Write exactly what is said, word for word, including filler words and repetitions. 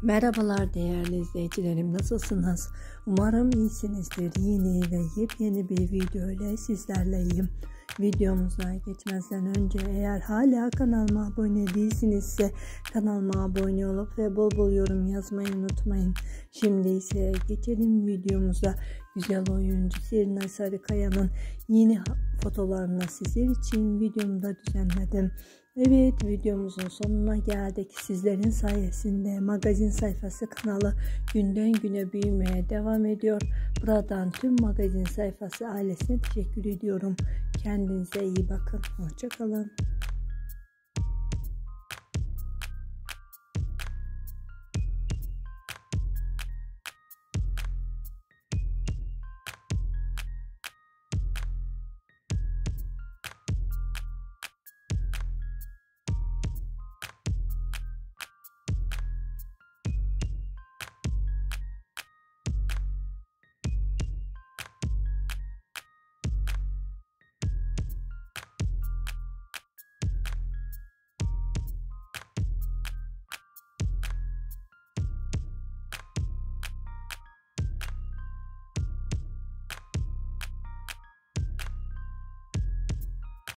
Merhabalar değerli izleyicilerim, nasılsınız? Umarım iyisinizdir. Yeni ve yepyeni bir video ile sizlerleyim. Videomuza geçmezden önce eğer hala kanalıma abone değilsinizse kanalıma abone olup ve bol bol yorum yazmayı unutmayın. Şimdi ise geçelim videomuza. Güzel oyuncu Serenay Sarıkaya'nın yeni fotolarını sizler için videomda düzenledim. Evet, videomuzun sonuna geldik. Sizlerin sayesinde magazin sayfası kanalı günden güne büyümeye devam ediyor. Buradan tüm magazin sayfası ailesine teşekkür ediyorum. Kendinize iyi bakın. Hoşça kalın.